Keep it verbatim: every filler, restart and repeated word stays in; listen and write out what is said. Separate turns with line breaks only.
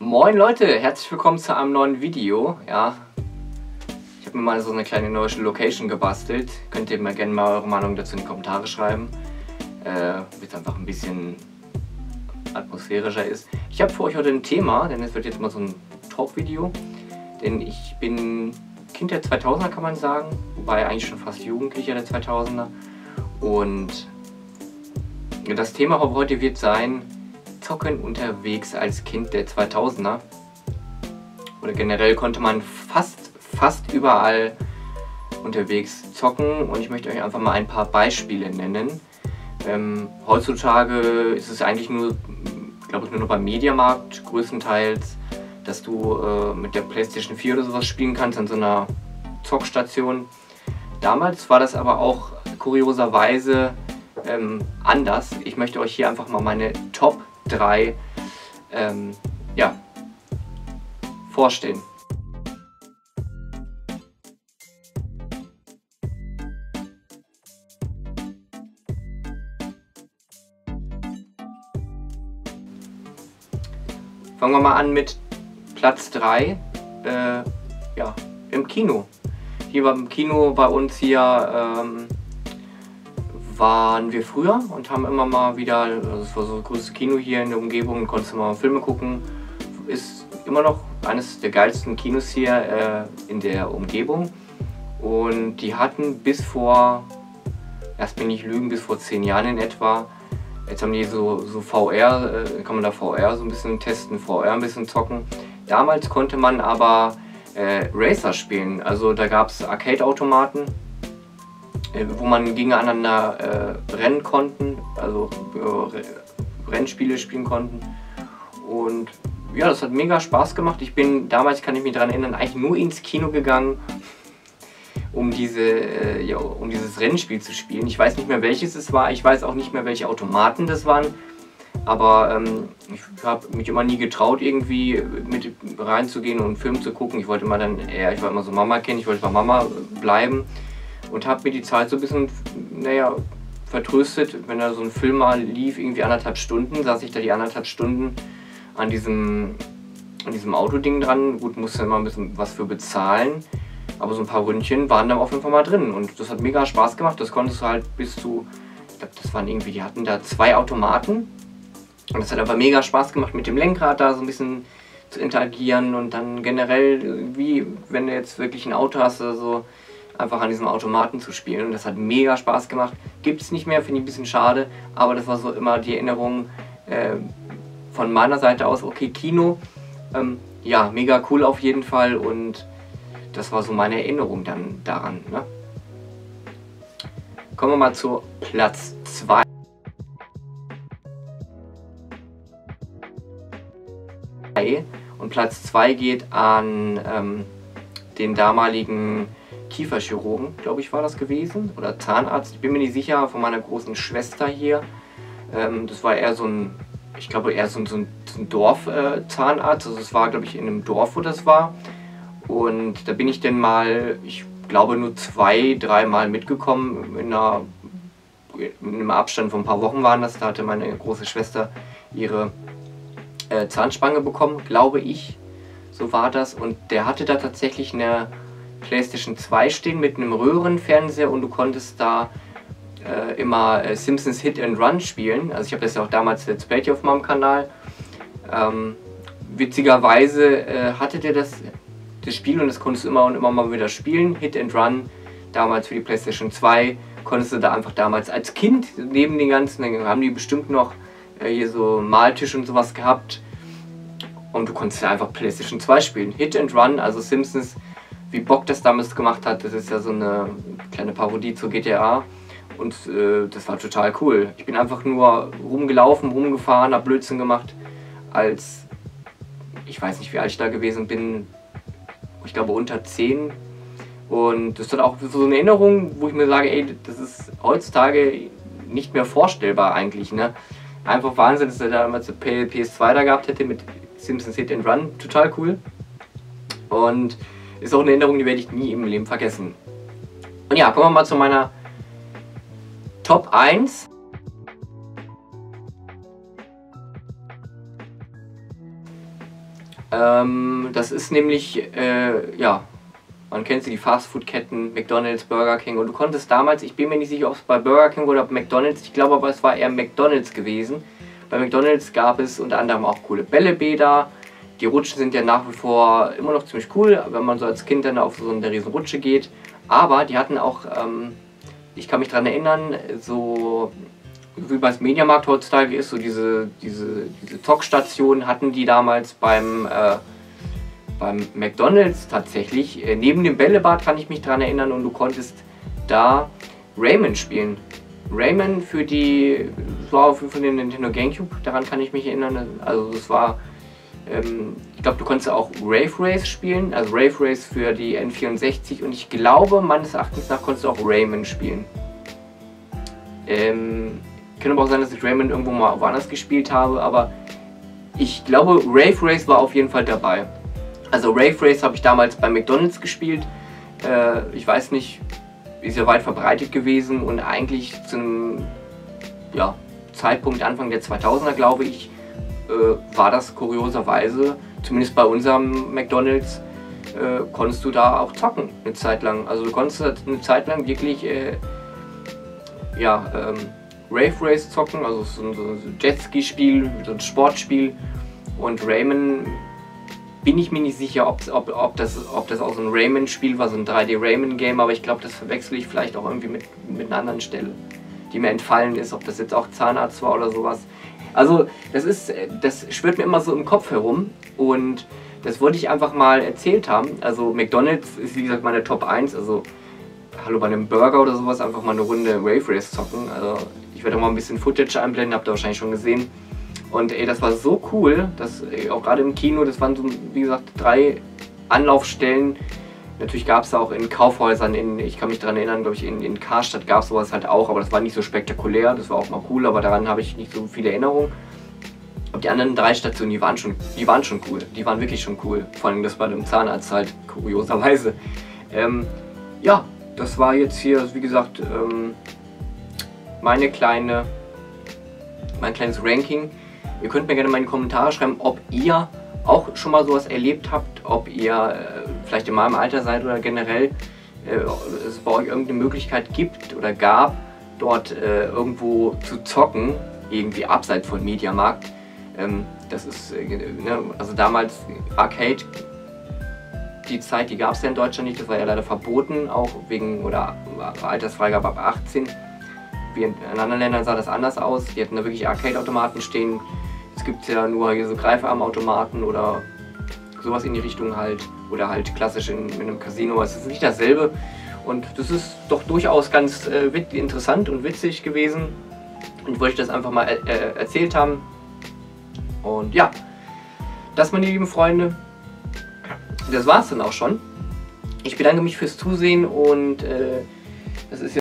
Moin Leute, herzlich willkommen zu einem neuen Video. Ja, ich habe mir mal so eine kleine neue Location gebastelt. Könnt ihr mir gerne mal eure Meinung dazu in die Kommentare schreiben. Äh, Wird einfach ein bisschen atmosphärischer ist. Ich habe für euch heute ein Thema, denn es wird jetzt mal so ein Talk-Video. Denn ich bin Kind der zweitausender, kann man sagen, wobei eigentlich schon fast Jugendlicher der zweitausender. Und das Thema heute wird sein: Zocken unterwegs als Kind der zweitausender. Oder generell konnte man fast, fast überall unterwegs zocken, und ich möchte euch einfach mal ein paar Beispiele nennen. Ähm, heutzutage ist es eigentlich nur, glaube ich, nur noch beim Mediamarkt größtenteils, dass du äh, mit der PlayStation vier oder sowas spielen kannst an so einer Zockstation. Damals war das aber auch kurioserweise ähm, anders. Ich möchte euch hier einfach mal meine Top drei ähm, ja, vorstellen. Fangen wir mal an mit Platz drei, äh, ja, im Kino. Hier beim Kino bei uns hier ähm, waren wir früher und haben immer mal wieder, das war so das größte Kino hier in der Umgebung, konntest du mal Filme gucken. Ist immer noch eines der geilsten Kinos hier äh, in der Umgebung. Und die hatten bis vor, lass mich nicht lügen, bis vor zehn Jahren in etwa, jetzt haben die so, so V R, äh, kann man da V R so ein bisschen testen, V R ein bisschen zocken. Damals konnte man aber äh, Racer spielen, also da gab es Arcade-Automaten, wo man gegeneinander äh, rennen konnten, also äh, Rennspiele spielen konnten. Und ja, das hat mega Spaß gemacht. Ich bin damals, kann ich mich daran erinnern, eigentlich nur ins Kino gegangen, um, diese, äh, ja, um dieses Rennspiel zu spielen. Ich weiß nicht mehr, welches es war, ich weiß auch nicht mehr, welche Automaten das waren. Aber ähm, ich habe mich immer nie getraut, irgendwie mit reinzugehen und einen Film zu gucken. Ich wollte immer dann eher, ich wollte immer so Mama kennen, ich wollte bei Mama bleiben. Und habe mir die Zeit so ein bisschen, naja, vertröstet. Wenn da so ein Film mal lief, irgendwie anderthalb Stunden, saß ich da die anderthalb Stunden an diesem, an diesem Autoding dran. Gut, musste immer ein bisschen was für bezahlen, aber so ein paar Ründchen waren da auf jeden Fall mal drin. Und das hat mega Spaß gemacht. Das konntest du halt bis zu, ich glaube, das waren irgendwie, die hatten da zwei Automaten. Und das hat aber mega Spaß gemacht, mit dem Lenkrad da so ein bisschen zu interagieren. Und dann generell, wie wenn du jetzt wirklich ein Auto hast oder so, einfach an diesem Automaten zu spielen. Und das hat mega Spaß gemacht. Gibt es nicht mehr, finde ich ein bisschen schade, aber das war so immer die Erinnerung äh, von meiner Seite aus. Okay, Kino, ähm, ja, mega cool auf jeden Fall, und das war so meine Erinnerung dann daran. Ne? Kommen wir mal zu Platz zwei. Und Platz zwei geht an ähm, den damaligen Kieferchirurgen, glaube ich, war das gewesen, oder Zahnarzt, ich bin mir nicht sicher, von meiner großen Schwester hier. Ähm, das war eher so ein, ich glaube eher so ein, so ein, so ein Dorf-Zahnarzt, äh, also es war, glaube ich, in einem Dorf, wo das war. Und da bin ich dann mal, ich glaube, nur zwei, dreimal mitgekommen, in, einer, in einem Abstand von ein paar Wochen waren das. Da hatte meine große Schwester ihre äh, Zahnspange bekommen, glaube ich, so war das. Und der hatte da tatsächlich eine PlayStation zwei stehen mit einem Röhrenfernseher, und du konntest da äh, immer äh, Simpsons Hit and Run spielen. Also ich habe das ja auch damals Let's Play hier auf meinem Kanal. Ähm, witzigerweise äh, hatte der das, das Spiel, und das konntest du immer und immer mal wieder spielen. Hit and Run, damals für die PlayStation zwei, konntest du da einfach damals als Kind neben den ganzen, dann haben die bestimmt noch äh, hier so Maltisch und sowas gehabt, und du konntest ja einfach PlayStation zwei spielen. Hit and Run, also Simpsons, wie Bock das damals gemacht hat. Das ist ja so eine kleine Parodie zur G T A, und äh, das war total cool. Ich bin einfach nur rumgelaufen, rumgefahren, hab Blödsinn gemacht, als, ich weiß nicht, wie alt ich da gewesen bin, ich glaube unter zehn, und das ist auch so eine Erinnerung, wo ich mir sage, ey, das ist heutzutage nicht mehr vorstellbar eigentlich, ne? Einfach Wahnsinn, dass er damals eine P S zwei da gehabt hätte mit Simpsons Hit and Run, total cool. Und ist auch eine Erinnerung, die werde ich nie im Leben vergessen. Und ja, kommen wir mal zu meiner Top eins. Ähm, das ist nämlich, äh, ja, man kennt sie, die Fastfood-Ketten, McDonald's, Burger King. Und du konntest damals, ich bin mir nicht sicher, ob es bei Burger King oder McDonald's, ich glaube aber es war eher McDonald's gewesen. Bei McDonald's gab es unter anderem auch coole Bällebäder. Die Rutschen sind ja nach wie vor immer noch ziemlich cool, wenn man so als Kind dann auf so eine riesen Rutsche geht. Aber die hatten auch, ähm, ich kann mich daran erinnern, so wie bei das Mediamarkt heutzutage ist, so diese, diese, diese Zockstationen hatten die damals beim, äh, beim McDonald's tatsächlich. Äh, neben dem Bällebad kann ich mich daran erinnern und du konntest da Rayman spielen. Rayman für die, das war für den Nintendo GameCube, daran kann ich mich erinnern. Also es war, ähm, ich glaube du konntest auch Rave Race spielen, also Rave Race für die N vierundsechzig und ich glaube meines Erachtens nach konntest du auch Rayman spielen. Ähm, kann aber auch sein, dass ich Rayman irgendwo mal woanders gespielt habe, aber ich glaube Rave Race war auf jeden Fall dabei. Also Rave Race habe ich damals bei McDonald's gespielt, äh, ich weiß nicht, ist ja weit verbreitet gewesen und eigentlich zum ja, Zeitpunkt Anfang der zweitausender, glaube ich, äh, war das kurioserweise, zumindest bei unserem McDonald's, äh, konntest du da auch zocken eine Zeit lang. Also du konntest eine Zeit lang wirklich äh, ja, ähm, Rave Race zocken, also so ein, so ein Jetski-Spiel, so ein Sportspiel, und Rayman bin ich mir nicht sicher, ob, ob, ob, das, ob das auch so ein Rayman-Spiel war, so ein drei D Rayman-Game, aber ich glaube, das verwechsel ich vielleicht auch irgendwie mit, mit einer anderen Stelle, die mir entfallen ist, ob das jetzt auch Zahnarzt war oder sowas. Also das ist, das schwirrt mir immer so im Kopf herum und das wollte ich einfach mal erzählt haben. Also McDonald's ist wie gesagt meine Top eins, also hallo, bei einem Burger oder sowas einfach mal eine Runde Rave Race zocken. Also ich werde auch mal ein bisschen Footage einblenden, habt ihr wahrscheinlich schon gesehen. Und ey, das war so cool, dass ey, auch gerade im Kino, das waren so, wie gesagt, drei Anlaufstellen. Natürlich gab es auch in Kaufhäusern, in, ich kann mich daran erinnern, glaube ich, in, in Karstadt gab es sowas halt auch, aber das war nicht so spektakulär, das war auch mal cool, aber daran habe ich nicht so viele Erinnerungen. Aber die anderen drei Stationen, die waren schon, die waren schon cool, die waren wirklich schon cool. Vor allem das bei dem Zahnarzt halt, kurioserweise. Ähm, ja, das war jetzt hier, wie gesagt, ähm, meine kleine, mein kleines Ranking. Ihr könnt mir gerne mal in die Kommentare schreiben, ob ihr auch schon mal sowas erlebt habt, ob ihr äh, vielleicht in meinem Alter seid oder generell äh, es bei euch irgendeine Möglichkeit gibt oder gab, dort äh, irgendwo zu zocken, irgendwie abseits von Mediamarkt. Ähm, das ist, äh, ne, also damals Arcade, die Zeit, die gab es ja in Deutschland nicht, das war ja leider verboten, auch wegen, oder Altersfreigabe ab achtzehn. Wie in anderen Ländern sah das anders aus, die hatten da wirklich Arcade-Automaten stehen. Es gibt ja nur hier so Greifarmautomaten oder sowas in die Richtung halt, oder halt klassisch in, in einem Casino. Es ist nicht dasselbe und das ist doch durchaus ganz äh, interessant und witzig gewesen und ich wollte das einfach mal äh, erzählt haben. Und ja, das, meine lieben Freunde, das war's dann auch schon. Ich bedanke mich fürs Zusehen und äh, das ist ja